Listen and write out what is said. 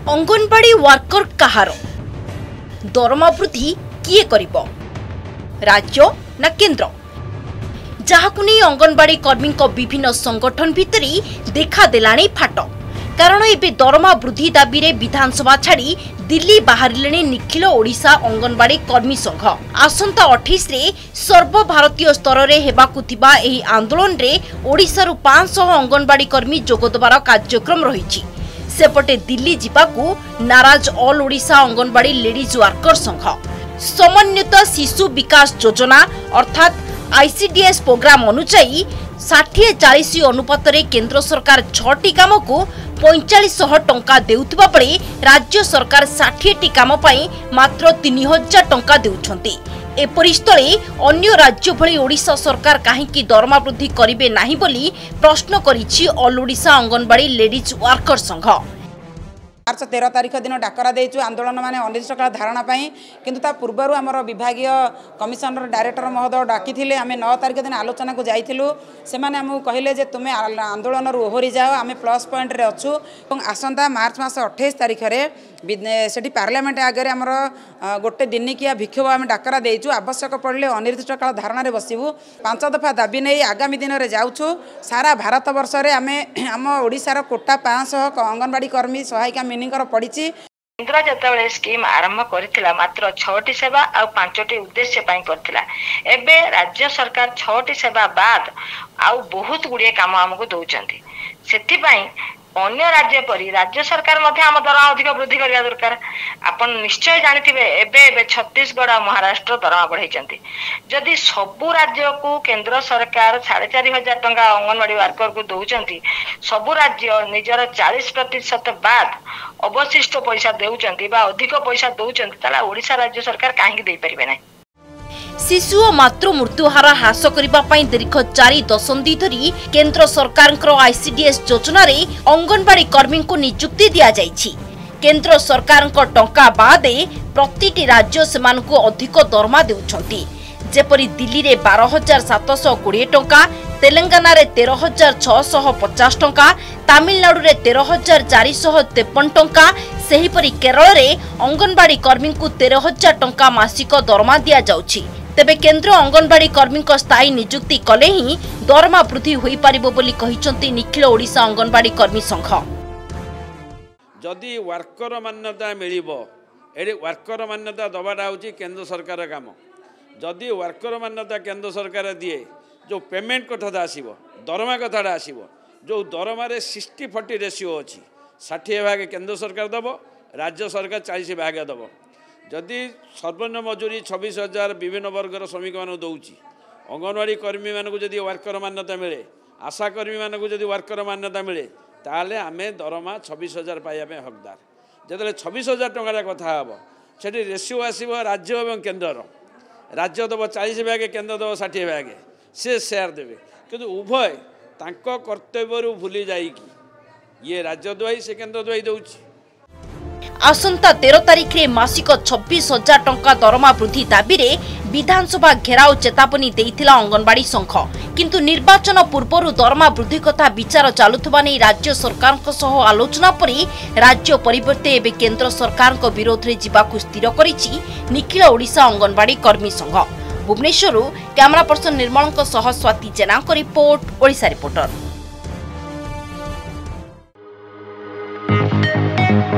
Anganwadi worker कहार दरमा वृद्धि किए करिबो राज्य ना केंद्र जहाकु नहीं अंगनवाड़ी कर्मी विभिन्न संगठन भितर देखा देलानी फाट कारण एबे दरमा वृद्धि दाबी रे विधानसभा छाड़ी दिल्ली बाहरिले निखिल ओडिशा अंगनवाड़ी कर्मी संघ आसंता 28 रे सर्वभारतीय स्तर रे हेबाकु थिबा एही आंदोलन रे ओडिशारु 500 अंगनवाड़ी कर्मी जोगदबार कार्यक्रम रहिछि। सेपटे दिल्ली जिबाकू नाराज all Odisha Anganwadi ladies worker संघ समन्वित शिशु विकास योजना अर्थात आईसीडीएस प्रोग्राम अनुसार 60-40 अनुपात रे केंद्र सरकार 6टी काम को 4500 टंका देउथबा पड़े राज्य सरकार 60टी काम पई मात्र 3000 टंका देउछंती। एपरि स्थले अन्य राज्य भली ओडिशा सरकार काहेकि दरमा वृद्धि करिवे नाही बोली प्रश्न करिछि all Odisha Anganwadi ladies worker संघ। मार्च 13 तारिख दिन डाकरा देचु आंदोलन माने अनिश्चितकाल धारणा पाई किंतु ता पूर्वरु हमर विभागीय कमिशनर डायरेक्टर महोदय डाकी थिले। आमे 9 तारिख दिन आलोचना को जाइथिलु। से माने हमहु कहिले जे तुमे आंदोलन रु ओहरी जाओ आमे प्लस पॉइंट रे अछु এবং आसंता मार्च मास 28 तारिख रे सेठी पार्लियामेंट आगे आमर गोटे दिनिकिया विक्षोभ आम डाकरा देचु। आवश्यक पड़े अनिर्दिष्टकाल धारणा रे बसिबु 5 दफा दाबी नहीं आगामी दिन में जाऊँ सारा भारत वर्ष रे आमे आम ओडिशार कोटा 500 अंगनवाड़ी कर्मी सहायिका मिनिंगर पड़ी। केंद्र जिते स्कीम आरंभ करथिला मात्र 6टी सेवा आ 5टी उद्देश्य पाई करथिला। एबे राज्य सरकार 6टी सेवा बाद आउ बहुत गुड़िए काम आमको दौरान से अन्य राज्य परी राज्य सरकार मध्य आम दरमा अधिक वृद्धि करने दरकार। आपण निश्चय जानिथिबे एबे छत्तीसगढ़ और महाराष्ट्र दरमा बढ़ाई जदि सबु राज्य को केंद्र सरकार 4500 टंका अंगनवाड़ी वर्कर को दौरान सबु राज्य निजर 40% बाद अवशिष्ट पैसा देउचंती बा अधिक पैसा दौरान ताला ओडिशा राज्य सरकार काहे दे परिबे नै। शिशु और मातृ मृत्यु हार ह्रास करने दीर्घ 4 दशंधि धरी केंद्र सरकार आईसीडीएस योजना रे अंगनवाड़ी कर्मी को नियुक्ति दिया जाइछि। केंद्र सरकार टंका बादे प्रतिटी राज्य सेमानकु अधिक दरमा देउछंती। जेपरि दिल्ली रे 12,720 टंका, तेलंगाना रे 13,650 टंका, तमिलनाडु रे 13,453 टंका, सेहीपरि केरल रे अंगनवाड़ी कर्मी को 13,000 टंका मासिक दरमा दिया जाउछि। तेबे केंद्र अंगनवाड़ी कर्मी स्थायी नियुक्ति कले ही दरमा वृद्धि होई पारिबो बोली कहिसंती निखिल ओडिशा अंगनवाड़ी कर्मी संघ। जदि वर्कर मान्यता मिलिबो एडी वर्कर मान्यता दबाटा होची केंद्र सरकार काम। जदि वर्कर मान्यता केंद्र सरकार दिए जो पेमेंट कथा आसीबो दरमा कथाटा आसीबो जो दरमा रे 60-40 रेशियो अछि 60 भाग केंद्र सरकार दबो राज्य सरकार 40 भाग दबो। जदि सर्वनिम्न मजूरी 26,000 विभिन्न वर्गर श्रमिक मान दौची अंगनवाड़ी कर्मी मानक जदि वर्कर मान्यता मिले आशा कर्मी मानक जदि वर्कर मान्यता मिले ताले आमे दरमा 26,000 पाइबा हकदार। जदि 26,000 टंका कथा हम से रेशियो आसो राज्य और केन्द्र राज्य दब 40 भाग केन्द्र दब 60 भाग से सेयार देवे किंतु उभय तांको कर्तव्य भूली जाइकी ये राज्य दुआई से केन्द्र दुआई दौची। आसंता 13 तारिख रे मासिक 26,000 टंका दरमा वृद्धि दाबी रे विधानसभा घेराव चेतावनी देइथिला अंगनवाड़ी संघ किंतु निर्वाचन पूर्व दरमा वृद्धि कथा विचार चालुथबा नै राज्य सरकार सह आलोचना परी राज्य परिवर्ते एबे केंद्र सरकार विरोध रे जिबाकु स्थिर करिछि निखिल ओडिशा अंगनवाड़ी कर्मी संघ। भुवनेश्वर कैमरा पर्सन निर्मल सह स्वाति जेना को रिपोर्ट ओडिशा रिपोर्टर।